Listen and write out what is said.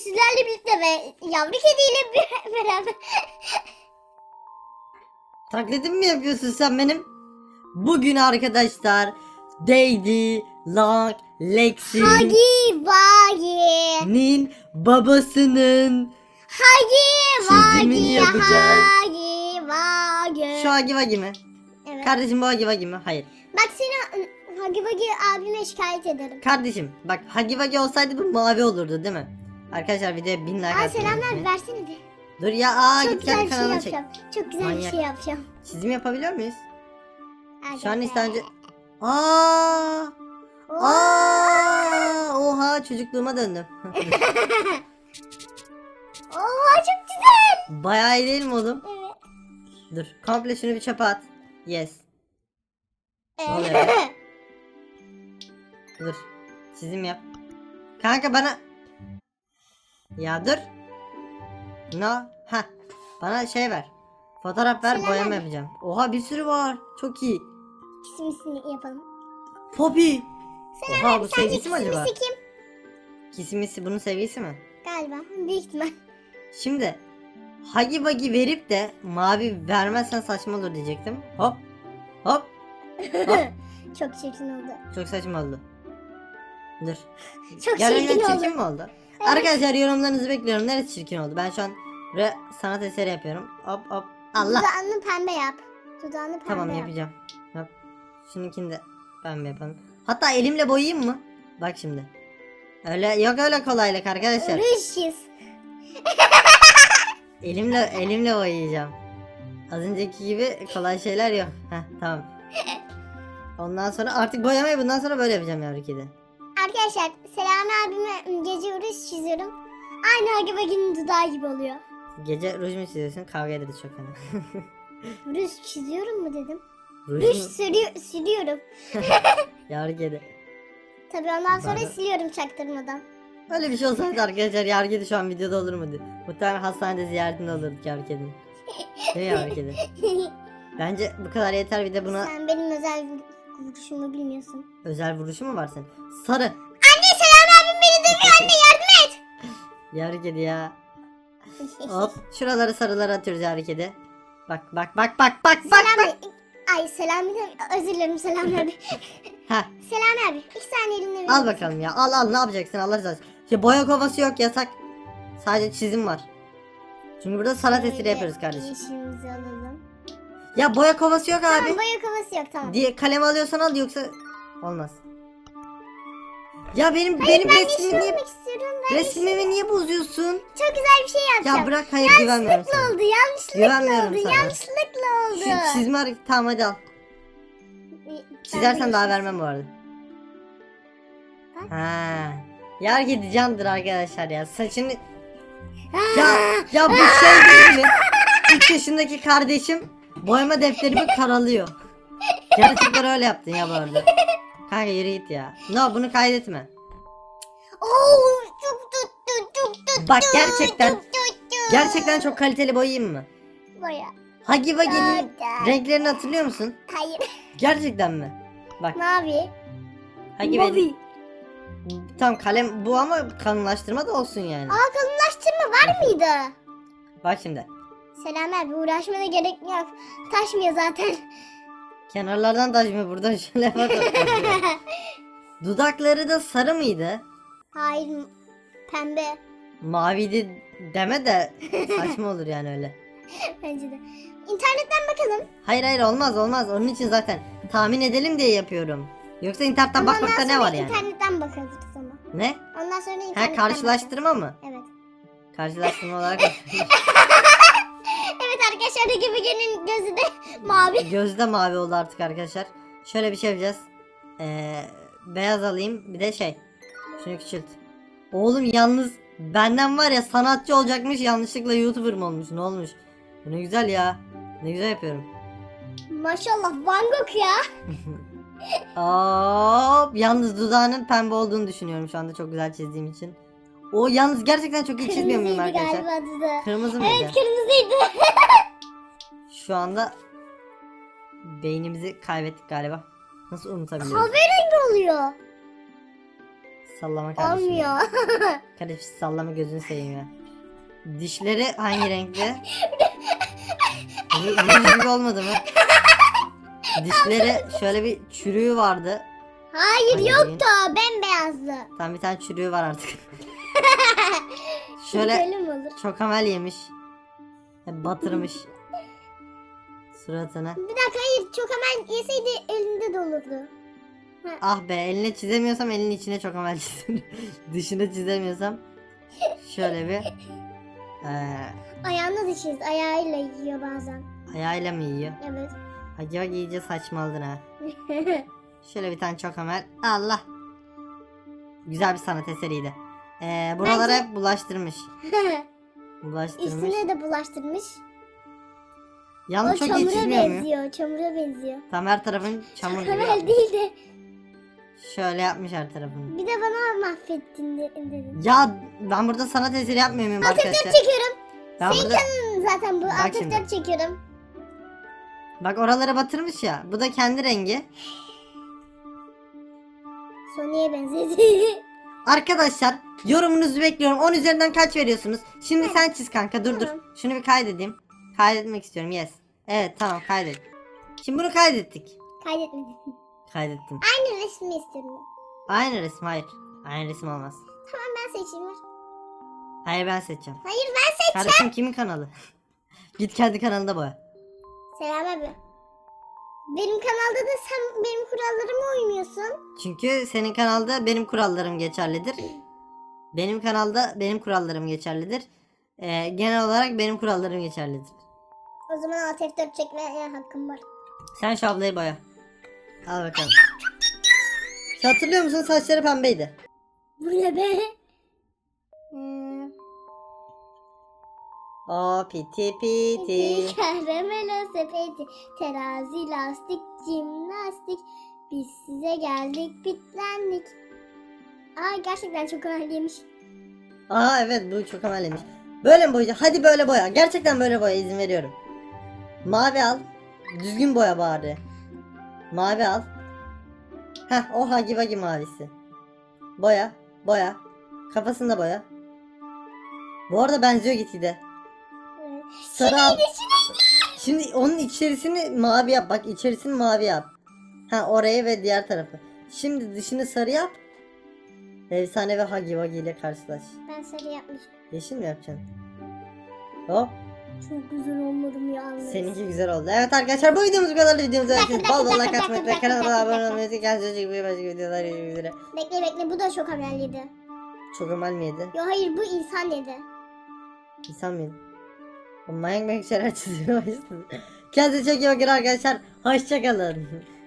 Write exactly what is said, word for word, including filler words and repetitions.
sizlerle birlikte ve yavru kediyle bir- beraber. Taklidim mi yapıyorsun sen benim? Bugün arkadaşlar Daddy Long Lex'in Hagi Vagi. nin babasının Hagi çizimini Vagi. yapacağız. Hagi Vagi. Şu Hagi Vagi mi? Evet. Kardeşim bu Hagi Vagi mi? Hayır. Bak seni Hagi Vagi abime şikayet ederim. Kardeşim bak Hagi Vagi olsaydı bu mavi olurdu değil mi? Arkadaşlar videoya bin like Aa atmayı selamlar unutmayın. versene de. Dur ya aa Çok git güzel kendi bir şey kanalına çek. yapacağım. Çok güzel Manyak. bir şey yapacağım. Çizim yapabiliyor muyuz? Hadi Şu an be. istence... Aa! Oo. Aa! Oha çocukluğuma döndüm. Oha çok güzel. Bayağı iyi değil mi oğlum? Evet. Dur komple şunu bir çöpe at. Yes. Ee, Ne oluyor ya? Dur. Çizim yap. Kanka bana... Ya dur. No. Ha. Bana şey ver. Fotoğraf ver Selam boyama ver. yapacağım. Oha bir sürü var. Çok iyi. Kismisini yapalım. Poppy. Selam Oha abi, bu sence sevgilisi mi acaba? kismisi kim? Kisimisi bunun sevgilisi mi? Galiba. Büyük ihtimal. Şimdi Hagi Vagi verip de mavi vermezsen saçma olur diyecektim. Hop. Hop. Hop. Çok çirkin oldu. Çok saçma oldu. Dur. Çok Gerçekten çirkin çirkin oldu. mi oldu? Arkadaşlar yorumlarınızı bekliyorum. Neresi çirkin oldu? Ben şu an re sanat eseri yapıyorum. Hop hop. Allah. Dudağını pembe yap. Dudağını pembe Tamam yap. yapacağım. Yap. Şununkini de pembe yapalım. Hatta elimle boyayayım mı? Bak şimdi. Öyle yok öyle kolaylık arkadaşlar. Rüşiz. Elimle elimle boyayacağım. Az önceki gibi kolay şeyler yok. Heh tamam. Ondan sonra artık boyamayı bundan sonra böyle yapacağım yavru kedi. Arkadaşlar Selami abime gece ruj çiziyorum. Aynı Hagi Vagi'nin dudağı gibi oluyor. Gece ruj mu çiziyorsun? Kavga ederiz çok fena. Ruj çiziyorum mu dedim. Ruj Ruj mu? sürüyor, sürüyorum. Yavru kedi. Tabii ondan sonra Bana- siliyorum çaktırmadan. Öyle bir şey olsaydı arkadaşlar yavru kedi şu an videoda olur muydu? Muhtemelen hastanede ziyaretinde olurduk yavru kedinin. Değil mi yavru kedi? Bence bu kadar yeter, bir de buna Sen benim özel vuruşumu bilmiyorsun. özel vuruşu mu var senin? Sarı. Anne Selami abim beni dövüyor, anne yardım et. Yavru kedi ya. Hop şuraları sarıları atıyoruz yavru kedi. Bak bak bak bak bak bak. Selami. Ay Selami de özür dilerim Selami abi. Heh, Selami abi iki saniye elimle verir al misin? bakalım ya, al al, ne yapacaksın Allah razı olsun. Ya boya kovası yok, yasak. Sadece çizim var. Çünkü burada sanat eseri Şöyle yapıyoruz kardeşim. Yeşilimizi alalım. Ya boya kovası yok Tamam abi. boya kovası yok tamam. Diye kalem alıyorsan al, yoksa olmaz. Ya benim Hayır benim ben resmimi yeşil niye olmak istiyorum. Ben resmimi niye bozuyorsun? çok güzel bir şey yapacağım. Ya bırak, hayır güvenmiyorum Yanlışlıkla sana. oldu yanlışlıkla Güvenmiyorum oldu sana. yanlışlıkla oldu. Şu çizme hareketi, tamam hadi al. Ben Çizersen de daha yeşil- vermem bu arada. Bak. Ha. Yar kedi candır arkadaşlar ya. Saçını Aa, ya ya bu şey değil mi? üç yaşındaki kardeşim boyama defterimi karalıyor. Gerçekten öyle yaptın ya bu arada. Kanka yürü git ya. No, bunu kaydetme. Oo, çok tuttu çok tuttu. Bak gerçekten Çok tuttu. gerçekten çok kaliteli boyayayım mı? Boya. Hagi Vagi'nin Zaten. renklerini hatırlıyor musun? Hayır. Gerçekten mi? Bak Mavi. Hagi Vagi. Tam kalem bu ama kalınlaştırma da olsun yani. Aa kalınlaştırma var mıydı? Bak şimdi. Selami abi uğraşmana gerek yok. Taşmıyor zaten. Kenarlardan taşmıyor, buradan şöyle bak. Dudakları da sarı mıydı? Hayır pembe. Maviydi deme de saçma olur yani öyle. Bence de. İnternetten bakalım. Hayır hayır, olmaz olmaz, onun için zaten tahmin edelim diye yapıyorum. Yoksa internetten Ama bakmakta ondan ne sonra var yani? İnternetten bakarız ama. Ne? Ondan sonra Ha, internetten karşılaştırma mı? bakarız. Evet. Karşılaştırma olarak Evet arkadaşlar Hagi Vagi'nin gözü de mavi. gözde mavi oldu artık arkadaşlar. Şöyle bir şey yapacağız. Ee, beyaz alayım, bir de şey. Şunu küçült. Oğlum yalnız benden var ya sanatçı olacakmış, yanlışlıkla YouTuber mı olmuş, ne olmuş? Bu ne güzel ya. Ne güzel yapıyorum. Maşallah Van Gogh ya. Hop, yalnız dudağının pembe olduğunu düşünüyorum şu anda, çok güzel çizdiğim için. O yalnız gerçekten çok iyi çizmiyor muyum Kırmızıydı arkadaşlar? galiba dudağı. Kırmızı mıydı? Evet kırmızıydı. Şu anda beynimizi kaybettik galiba. Nasıl unutabiliyoruz? Kahverengi oluyor. Sallama kardeşim. Olmuyor. Kardeşim sallama gözünü seveyim ya. Dişleri hangi renkte? Ruj gibi olmadı mı? Dişleri şöyle bir çürüğü vardı. Hayır Hangi yoktu. Bembeyazdı. Tam bir tane çürüğü var artık. Şöyle Böyle mi olur? çok amel yemiş. Batırmış suratına. Bir dakika hayır. Çok hemen yeseydi elinde de olurdu. Ah be, eline çizemiyorsam elinin içine çok amel çizerim. Dışına çizemiyorsam şöyle bir eee Ayağını da çiz. Ayağıyla yiyor bazen. ayağıyla mı yiyor? Evet. Hadi bak iyice saçmaladın ha. Şöyle bir tane çok amel. Allah. Güzel bir sanat eseriydi. Ee, buralara Bence- hep bulaştırmış. Bulaştırmış. Üstüne de bulaştırmış. O Yalnız çok iyi çamura çizmiyor mu? benziyor. Çamura benziyor. Tam her tarafın çamur gibi. Karamel değil de. Şöyle yapmış her tarafını. Bir de bana mahvettin de- dedin. Ya ben burada sanat eseri yapmıyor muyum Alt F arkadaşlar? dört çekiyorum. Ben Senin burada... kanalın zaten bu. Bak Alt F şimdi. dört çekiyorum. Bak oralara batırmış ya. Bu da kendi rengi. Sony'ye benzedi. Arkadaşlar yorumunuzu bekliyorum. on üzerinden kaç veriyorsunuz? Şimdi sen çiz kanka. Dur dur. Tamam. Şunu bir kaydedeyim. Kaydetmek istiyorum. Yes. Evet tamam kaydet. Şimdi bunu kaydettik. Kaydetmedim. Kaydettim. Aynı resmi istiyorum. Aynı resim hayır. Aynı resim olmaz. Tamam ben seçeyim. ver. Hayır ben seçeceğim. Hayır ben seç. Kardeşim kimin kanalı? Git kendi kanalında boya. Selam abi. Benim kanalda da sen benim kurallarıma uymuyorsun. Çünkü senin kanalda benim kurallarım geçerlidir. Benim kanalda benim kurallarım geçerlidir. Ee, genel olarak benim kurallarım geçerlidir. O zaman Alt F dört çekmeye hakkım var. Sen şu ablayı boya. Al bakalım. Sen hatırlıyor musun, saçları pembeydi. Bu ne be? Hmm. O piti piti. Karamelo sepeti, terazi, lastik, jimnastik. Biz size geldik, bitlendik. Aa gerçekten çok önemliymiş. Aa evet bu çok ameliymiş. Böyle mi boyayacağım? Hadi böyle boya. Gerçekten böyle boya, izin veriyorum. Mavi al. Düzgün boya bari. Mavi al. Heh o hagi vagi mavisi. Boya. Boya. Kafasını da boya. Bu arada benziyor gitgide. Evet. Sarı al. Şimdi, şimdi. Şimdi onun içerisini mavi yap. Bak içerisini mavi yap. Ha orayı ve diğer tarafı. Şimdi dışını sarı yap. Efsane ve hagi vagi ile karşılaş. Ben sarı yapmışım. Yeşil mi yapacaksın? Hop. Çok güzel olmadım yalnız. Seninki güzel oldu. Evet arkadaşlar bu videomuz bu kadar. Videomuzu dakika, beğendiyseniz bir dakika, bol bol bir like dakika, atmayı bir ve dakika, kanalıma bir dakika, abone bir olmayı unutmayın. Kendinize iyi bakın. Başka videolar görüşmek üzere. Bekle bekle bu da çok önemliydi. Çok ömal miydi? Yo hayır bu insan yedi. İnsan mıydı? O manyak manyak şeyler çiziyor. Kendinize çok iyi bakın arkadaşlar. Hoşçakalın.